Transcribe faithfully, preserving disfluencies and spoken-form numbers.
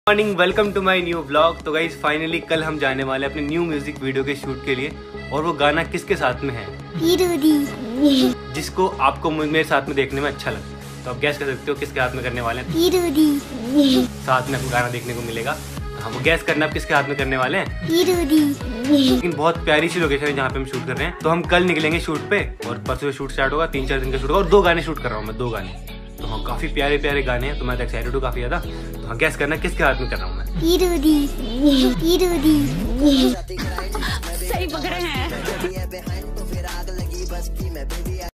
Morning, welcome to my new vlog. तो guys finally कल हम जाने वाले हैं अपने न्यू म्यूजिक वीडियो के शूट के लिए। और वो गाना किसके साथ में है? जिसको आपको मेरे साथ में देखने में अच्छा लगता है। तो आप गैस कर सकते हो किसके हाथ में करने वाले हैं। साथ में आपको गाना देखने को मिलेगा। हाँ, वो गैस करना आप किसके हाथ में करने वाले हैं। लेकिन बहुत प्यारी सी लोकेशन है जहाँ पे हम शूट कर रहे हैं। तो हम कल निकलेंगे शूट पे और परसों शूट स्टार्ट होगा। तीन चार दिन का शूट होगा और दो गाने शूट कर रहा हूँ मैं, दो गाने। तो हाँ, काफी प्यारे प्यारे गाने हैं। तो मैं एक्साइटेड हूँ काफी ज्यादा। तो हाँ, गैस करना किसके हाथ में कर रहा हूँ मैं।